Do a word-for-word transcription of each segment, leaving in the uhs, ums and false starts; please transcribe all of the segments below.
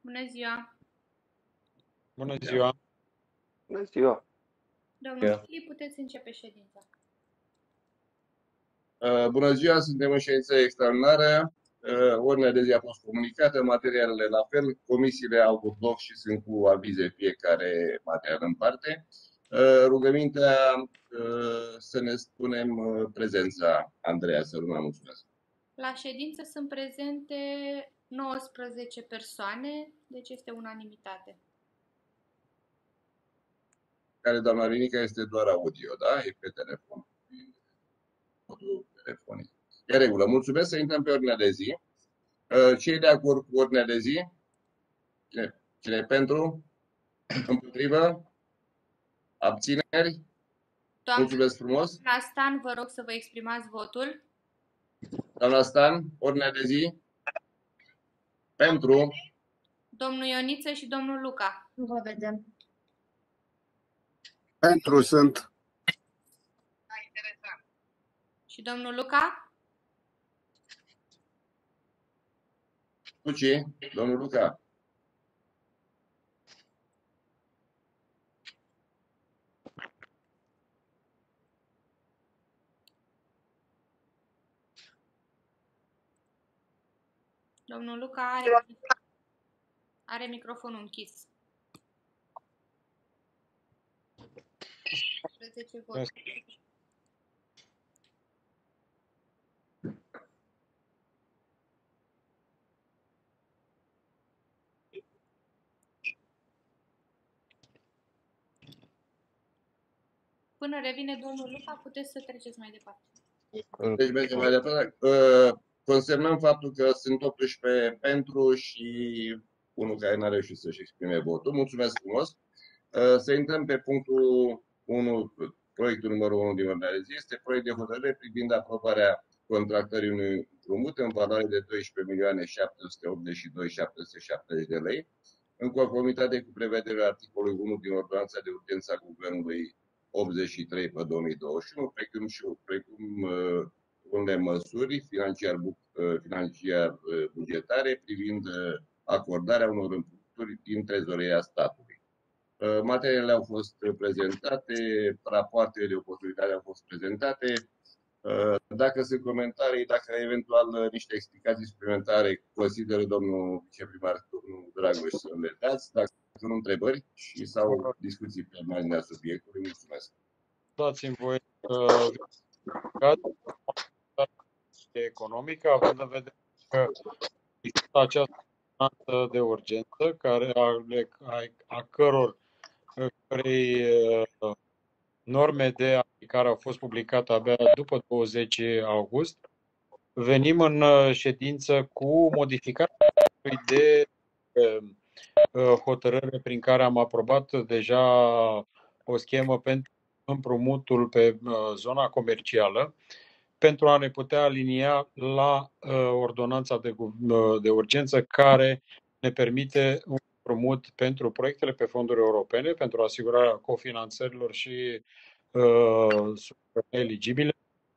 Bună ziua! Bună ziua! Bună ziua! Domnul Filip, puteți începe ședința. Bună ziua, suntem în ședință extraordinară. Ordinea de zi a fost comunicată, materialele la fel, comisiile au avut loc și sunt cu avize fiecare material în parte. Rugămintea să ne spunem prezența. Andreea Săruna, mulțumesc. La ședință sunt prezente nouăsprezece persoane, deci este unanimitate. Care, doamna Rinica, este doar audio, da? E pe telefon. Telefonic. E regulă. Mulțumesc, să intrăm pe ordinea de zi. Ce e de acord cu ordinea de zi? Cine, cine e pentru? Împotrivă? Abțineri? Doamna, mulțumesc frumos. Doamna Stan, vă rog să vă exprimați votul. Doamna Stan, ordinea de zi? Pentru? Domnul Ioniță și domnul Luca. Nu vă vedem. Pentru sunt. Și domnul Luca? Luci, domnul Luca. Domnul Luca are, are microfonul închis. unsprezece voturi. Până revine domnul Luca, puteți să treceți mai departe. Deci mergem mai departe. Consemnăm faptul că sunt optsprezece pentru și unul care n-a reușit să-și exprime votul. Mulțumesc frumos. Să intrăm pe punctul unu, proiectul numărul unu din ordinea de zi. Este proiect de hotărâre privind aprobarea contractării unui împrumut în valoare de doisprezece milioane șapte sute optzeci și două mii șapte sute șaptezeci de lei, în conformitate cu prevederea articolului unu din Ordonanța de Urgență a Guvernului optzeci și trei pe două mii douăzeci și unu, precum și precum uh, unele măsuri financiar, uh, financiar uh, bugetare privind uh, acordarea unor împrumuturi din trezoreria statului. Uh, materialele au fost prezentate, rapoartele de oportunitate au fost prezentate. Uh, dacă sunt comentarii, dacă eventual uh, niște explicații suplimentare, consideră domnul viceprimar, domnul Dragoș, să le dați. Dacă sunt întrebări și sau discuții pe marginea subiectului, mulțumesc. Dați-mi voie să economică, având în vedere că există această ordonanță de urgență, care a, a, a căror cărei norme de aplicare au fost publicate abia după douăzeci august, venim în ședință cu modificarea de hotărâre prin care am aprobat deja o schemă pentru împrumutul pe zona comercială, pentru a ne putea alinia la ordonanța de, de urgență care ne permite un împrumut pentru proiectele pe fonduri europene, pentru asigurarea cofinanțărilor și uh, eligibile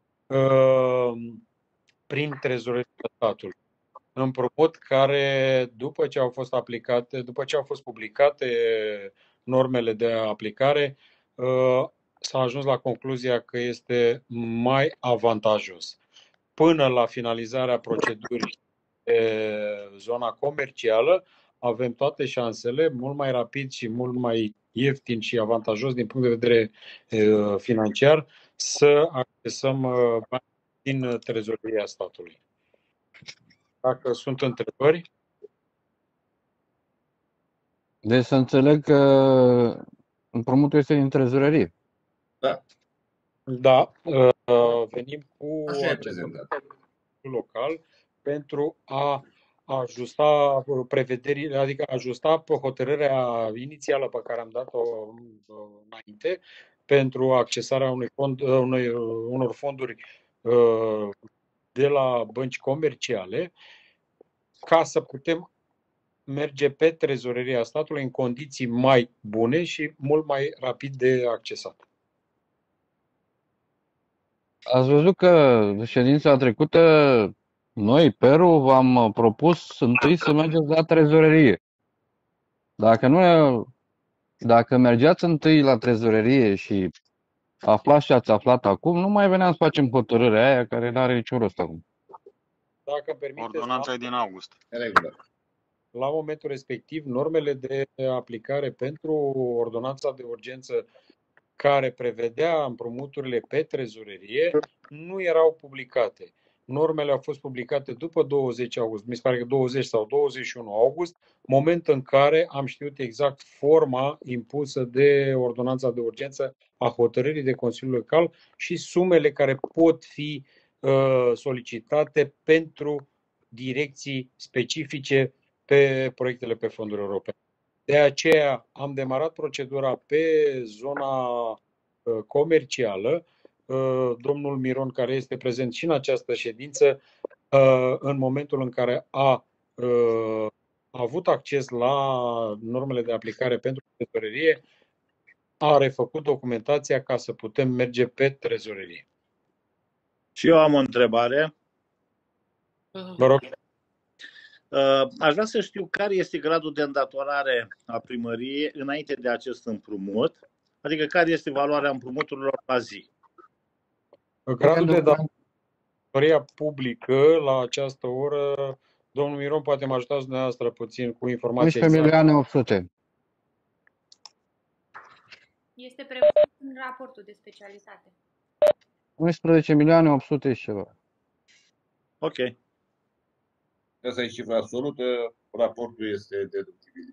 uh, prin trezoreria statului. Împrumut care, după ce au fost aplicate, după ce au fost publicate normele de aplicare, uh, s-a ajuns la concluzia că este mai avantajos. Până la finalizarea procedurii de zona comercială, avem toate șansele, mult mai rapid și mult mai ieftin și avantajos din punct de vedere uh, financiar, să accesăm uh, bani din trezoreria statului. Dacă sunt întrebări. Deci să înțeleg că împrumutul este din trezorerie. Da. Da, venim cu acest local pentru a ajusta prevederile, adică ajusta pe hotărârea inițială pe care am dat-o înainte pentru accesarea unui fond, unui, unor fonduri de la bănci comerciale, ca să putem merge pe trezoreria statului în condiții mai bune și mult mai rapid de accesat. Ați văzut că ședința trecută noi, Peru, v-am propus întâi să mergeți la trezorerie. Dacă nu, dacă mergeați întâi la trezorerie și aflați ce ați aflat acum, nu mai veneam să facem hotărârea aia care nu are niciun rost acum. Dacă îmi permiteți, Ordonanța e din august. În regulă. la momentul respectiv, normele de aplicare pentru ordonanța de urgență care prevedea împrumuturile pe trezorerie nu erau publicate. Normele au fost publicate după douăzeci august, mi se pare că douăzeci sau douăzeci și unu august, moment în care am știut exact forma impusă de ordonanța de urgență a hotărârii de Consiliul Local și sumele care pot fi uh, solicitate pentru direcții specifice pe proiectele pe fonduri europene. De aceea am demarat procedura pe zona comercială. Domnul Miron, care este prezent și în această ședință, în momentul în care a, a avut acces la normele de aplicare pentru trezorerie, a refăcut documentația ca să putem merge pe trezorerie. Și eu am o întrebare. Vă rog. Aș vrea să știu care este gradul de îndatorare a primăriei înainte de acest împrumut, adică care este valoarea împrumuturilor la zi. Gradul de datoria publică la această oră, domnul Miron, poate mă ajutați dumneavoastră puțin cu informația unsprezece milioane opt sute. Este prevăzut în raportul de specialitate. unsprezece milioane opt sute și ceva. Ok. Asta e cifra absolută, raportul este deductibil.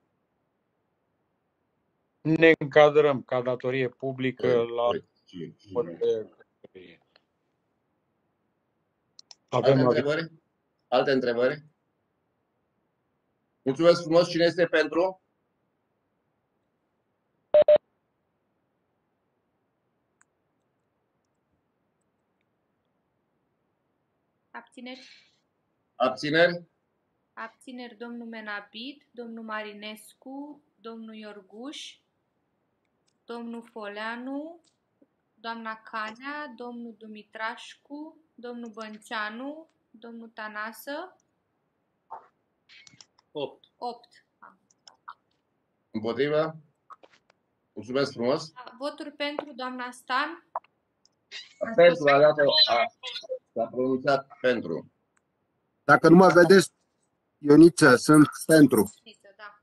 Ne încadrăm ca datorie publică la Alte întrebări? Alte întrebări? Mulțumesc frumos. Cine este pentru? Abțineri? Abțineri? Abțineri domnul Menabit, domnul Marinescu, domnul Iorguș, domnul Foleanu, doamna Canea, domnul Dumitrașcu, domnul Bănțeanu, domnul Tănasă. opt. opt. Împotriva? Mulțumesc frumos. Voturi pentru doamna Stan. Pentru, a dat s-a pronunțat pentru. Dacă nu mă vedeți, Ioniță, sunt pentru. Da.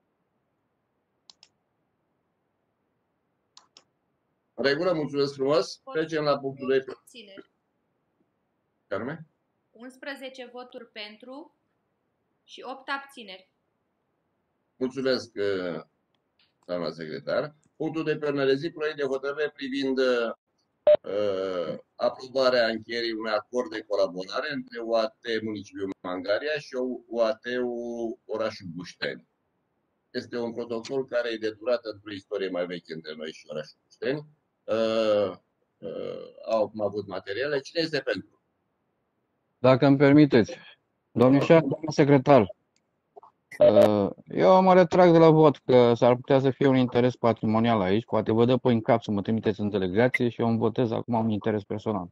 În regulă, mulțumesc frumos. Trecem la punctul doi. Abțineri. Carme? unsprezece voturi pentru și opt abțineri. Mulțumesc, doamna secretar. Punctul de pe ordine de zi, proiect de hotărâre privind uh, aprobarea încheierii unui acord de colaborare între U A T Municipiul Mangaria și U A T-ul orașul Bușteni. Este un protocol care e de durată într-o istorie mai veche între noi și orașul Bușteni. Uh, uh, au avut materiale. Cine este pentru? Dacă îmi permiteți, domnișoară, domnul secretar, eu mă retrag de la vot, că s-ar putea să fie un interes patrimonial aici. Poate vă dă pe în cap să mă trimiteți în delegație și eu îmi votez acum un interes personal.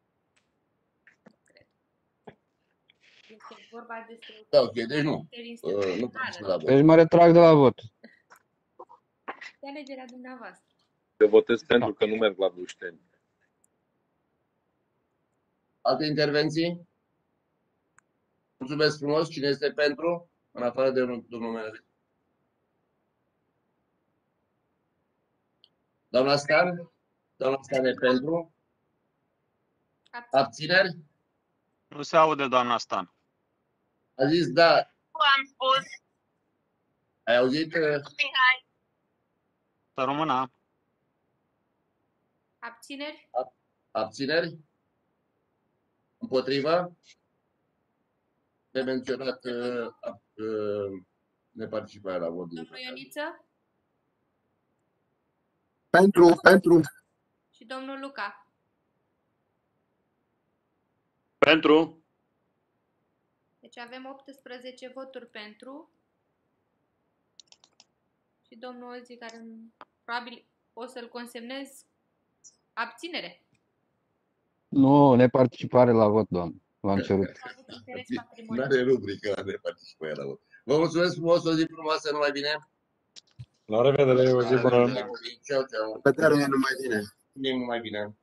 Este vorba despre... Da, ok, deci nu. Uh, nu participă la vot. Deci mă retrag de la vot. De alegerea dumneavoastră. Te votez pentru că nu merg la Bușteni. Alte intervenții? Mulțumesc frumos. Cine este pentru? În afară de domnul Menabit. Doamna Stan? Doamna Stan e pentru? Abțineri? Nu se aude, doamna Stan. A zis da. Nu am spus. Ai auzit? Mihai. Să rămână. Abțineri? Abțineri? Împotriva? De menționat uh, uh, neparticiparea la vot. Domnul Ioniță? Pentru, pentru. Și domnul Luca? Pentru. Deci avem optsprezece voturi pentru și domnul Ozi, care probabil o să-l consemnez, abținere. Nu, neparticipare la vot, doamnă. V-am cerut. Nu are rubrică la neparticiparea la vot. Vă mulțumesc frumos, o zi frumoasă, numai bine. La revedere, o zi La bună! revedere, copii. Ceau, ceau. Pe termen numai bine. Numai bine.